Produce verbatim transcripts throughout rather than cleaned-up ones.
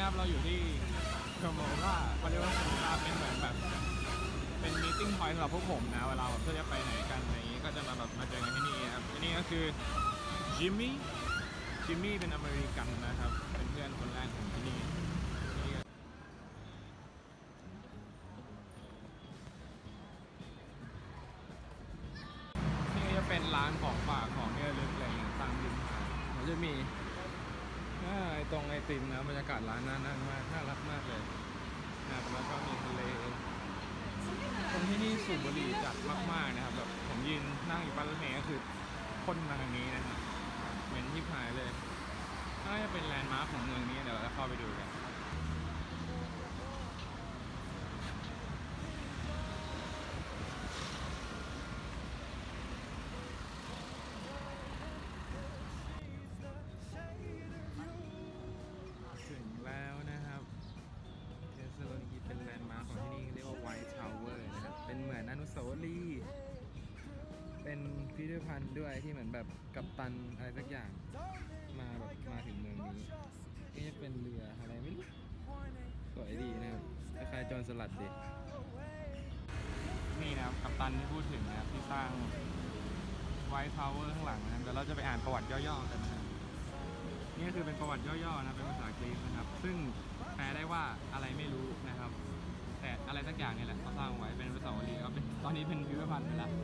นะครับเราอยู่ที่โคโมราเขาเรียกว่าโคโมราเป็นเหมือนแบบเป็นมีติ้งพอยต์สำหรับพวกผมนะเวลาแบบจะไปไหนกันอะไรอย่างนี้ก็จะมาแบบมาเจอกันที่นี่ครับที่นี่ก็คือจิมมี่จิมมี่เป็นอเมริกันนะครับเป็นเพื่อนคนแรกของที่นี่นี่จะเป็นร้านของฝากของที่ระลึกอะไรอย่างตามริมหาดมันจะมีไอ้ตรงไอติมนะบรรยากาศร้านน่านั่งมากน่ารักมากเลยนะครับแล้วก็มีทะเลตรงที่นี่สูบบุหรี่จัดมากๆนะครับแบบผมยืนนั่งอยู่ป้ายรถเมล์ก็คือพ่นมาทางนี้นะครับเหม็นยิบหายเลยน่าจะเป็นแลนด์มาร์คของเมืองนี้เดี๋ยวเราจะเข้าไปดูกันถึงแล้วนะครับเทสโลนิกีเป็นแลนด์มาร์คของที่นี่เรียกว่าไวท์ทาวเวอร์นะครับเป็นเหมือนอนุสาวรีย์เป็นพิพิธภัณฑ์ด้วยที่เหมือนแบบกัปตันอะไรสักอย่างมาแบบมาถึงเมืองนี้นี่จะเป็นเรืออะไรไม่รู้สวยดีนะครับคล้ายๆโจรสลัดดินี่นะครับกัปตันที่พูดถึงนะครับที่สร้างไวท์ทาวเวอร์ข้างหลังนะครับเดี๋ยวเราจะไปอ่านประวัติย่อๆกันนะครับนี่ก็คือเป็นประวัติย่อๆนะเป็นภาษากรีกนะครับซึ่งแปลได้ว่าอะไรไม่รู้นะครับแต่อะไรสักอย่างนี่แหละเขาสร้างไว้เป็นอนุสาวรีย์แล้วเป็นตอนนี้เป็นพิพิธภัณฑ์ไปแล้ว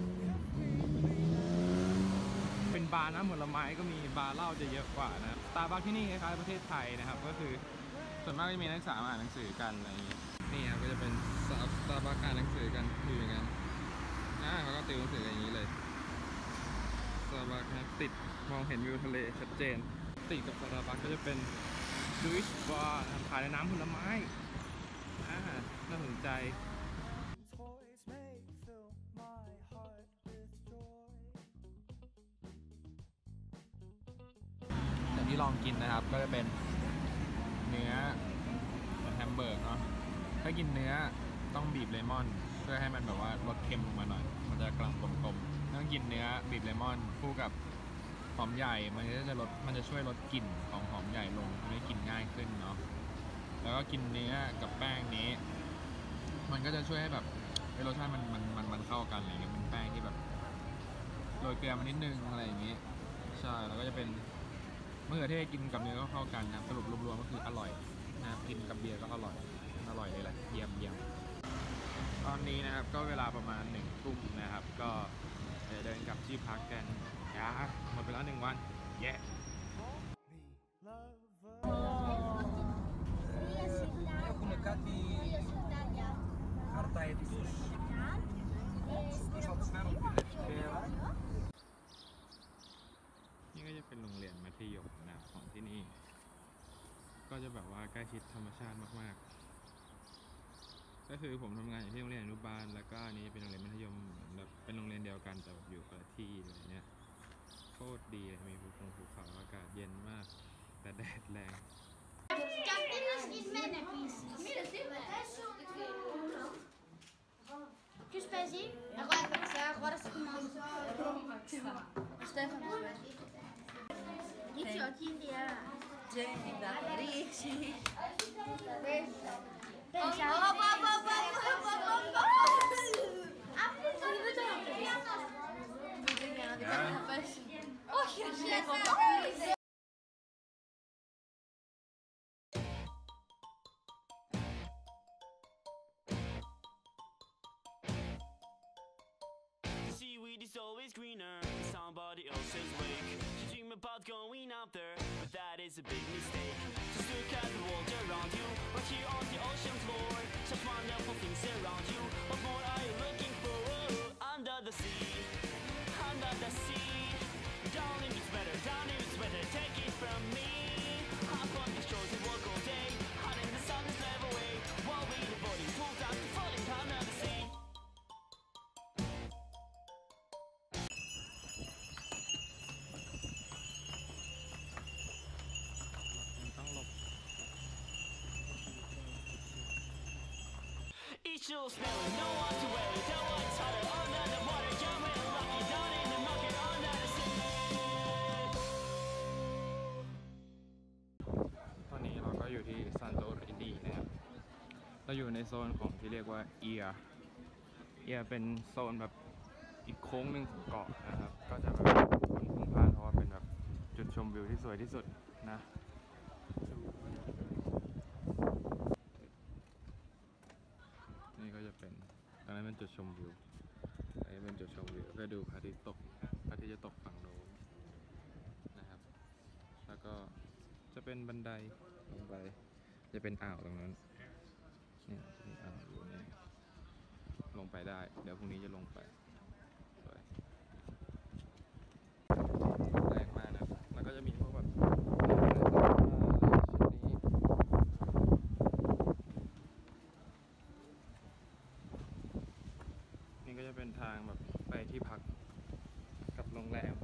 เป็นบาร์น้ำผลไม้ก็มีบาร์เหล้าจะเยอะกว่านะสตาร์บัคที่นี่คล้ายๆประเทศไทยนะครับก็คือส่วนมากจะมีนักศึกษามาอ่านหนังสือกันอะไรอย่างนี้นี่ครับก็จะเป็นสตาร์บัคอ่านหนังสือกันอยู่อย่างนั้นนะเขาก็ติวหนังสืออย่างนี้เลยสตาร์บัคนะติดมองเห็นวิวทะเลชัดเจนติดกับสตาร์บัคก็จะเป็นดูอิชบาร์ขายน้ำผลไม้อ่าน่าสนใจที่ลองกินนะครับก็จะเป็นเนื้อเป็นแฮมเบอร์กเนาะถ้ากินเนื้อต้องบีบเลมอนเพื่อให้มันแบบว่าลดเค็มลงมาหน่อยมันจะกลั่นกลมๆต้องกินเนื้อบีบเลมอนคู่กับหอมใหญ่มันก็จะลดมันจะช่วยลดกลิ่นของหอมใหญ่ลงทำให้กินง่ายขึ้นเนาะแล้วก็กินเนื้อกับแป้งนี้มันก็จะช่วยให้แบบรสชาติมันมันมันมันเข้ากันอะไรเงี้ยเป็นแป้งที่แบบโรยเกลือมานิดนึงอะไรอย่างงี้ใช่แล้วก็จะเป็นมะเขือเทศกินกับเนื้อก็เข้ากันนะสรุปรวมๆก็คืออร่อยนะกินกับเบียร์ก็อร่อยอร่อยเลยแหละเยี่ยมเยี่ยมตอนนี้นะครับก็เวลาประมาณหนึ่งทุ่มนะครับก็เดินกลับที่พักกันยาหมดไปแล้วหนึ่งวันแย่นี่ก็จะเป็นโรงเรียนมัธยมนะของที่นี่ก็จะแบบว่าใกล้ชิดธรรมชาติมากๆก็คือผมทำงานอยู่ที่โรงเรียนอนุบาลแล้วก็นี้เป็นโรงเรียนมัธยมแบบเป็นโรงเรียนเดียวกันแต่แบบอยู่คนละที่อะไรเงี้ยโคตรดีมีภูเขาภูเขาอากาศเย็นมากแต่แดดแรง Que spezi? Agora, agora se começa. Stefano. Dici o Tindia. Genda, Ricci. Pensa. Oh, oh, oh, oh, oh, oh, oh. Oh, Seaweed is always greener in somebody else's wake. You dream about going out there, but that is a big mistake. Just look at the world around you, or here on the ocean floor. Just wonderful things around you. What more are you looking for? Under the sea, under the sea. Darling, it's better, darling, it's better. Take it from me. Hop on the shores and walk all day. Hot in the sun is never away. While we the bodies pulled out to falling under the sea.ตอนนี้เราก็อยู่ที่เราอยู่ในโซนของที่เรียกว่าเอียเอียเป็นโซนแบบอีกโค้งหนึ่งของเกาะนะครับก็จะแบบคนพลุกพล่านเพราะว่าเป็นแบบจุดชมวิวที่สวยที่สุดนะนี่ก็จะเป็นตรงนั้นเป็นจุดชมวิวอันนี้เป็นจุดชมวิวก็ดูพระอาทิตย์ตกพระอาทิตย์จะตกฝั่งโน้นนะครับแล้วก็จะเป็นบันไดลงไปจะเป็นอ่าวตรงนั้นเนี่ยจะมีอ่าวอยู่นี่ลงไปได้เดี๋ยวพรุ่งนี้จะลงไปสวยแรงมากนะแล้วก็จะมีพวกแบบนี่ก็จะเป็นทางแบบไปที่พักกับโรงแรม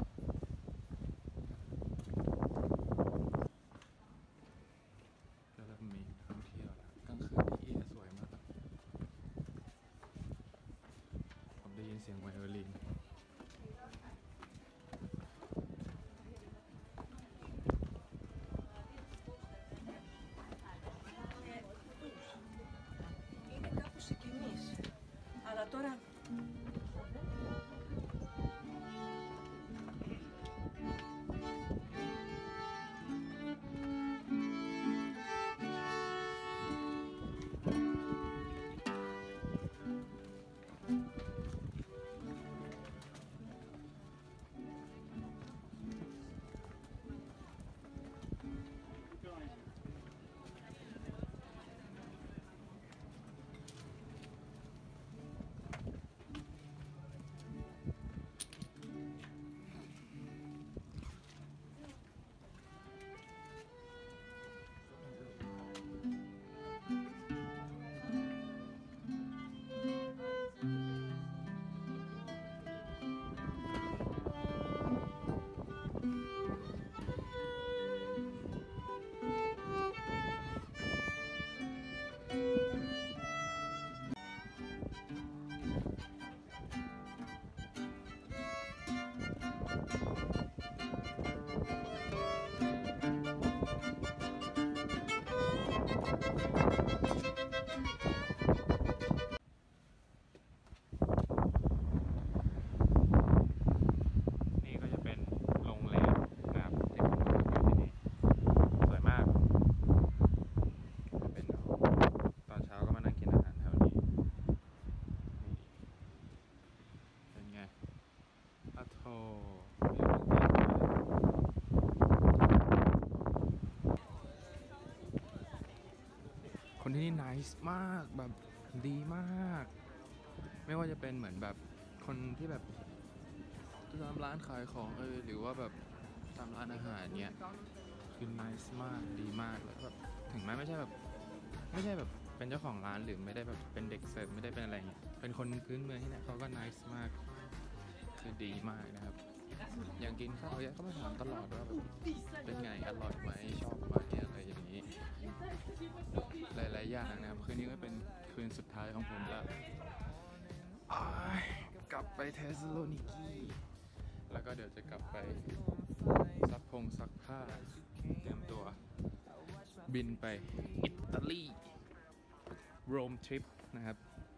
ก็จะมีท่องเที่ยวแล้วกลางคืนที่เอียสวยมากผมได้ยินเสียงไวโอลิน Είναι κάπου συγκινής. Αλλά τώρα... นี่ก็จะเป็นโรงแรมนะครับที่ผมพักอยู่ที่นี่สวยมากเป็นตอนเช้าก็มานั่งกินอาหารแถวนี้นี่เป็นไงอะโถคนที่นี่ nice มากแบบดีมาก ไม่ว่าจะเป็นเหมือนแบบคนที่แบบตามร้านขายของเออหรือว่าแบบตามร้านอาหารเนี้ยคือ nice มากดีมากแล้วแบบถึงแม้ไม่ใช่แบบไม่ใช่แบบเป็นเจ้าของร้านหรือไม่ได้แบบเป็นเด็กเสิร์ฟไม่ได้เป็นอะไรเงี้ยเป็นคนพื้นเมืองที่นี่เขาก็ nice มากคือดีมากนะครับอย่างกินข้าวเนี่ยเขามาถามตลอดว่าแบบเป็นไงอร่อยไหมชอบไหมอะไรอย่างนี้หลายๆอย่างนะครับคืนนี้ก็เป็นคืนสุดท้ายของผมแล้วกลับไปเทสโลนิกีแล้วก็เดี๋ยวจะกลับไปซักพงซักผ้าเตรียมตัวบินไปอิตาลีโรมทริปนะครับ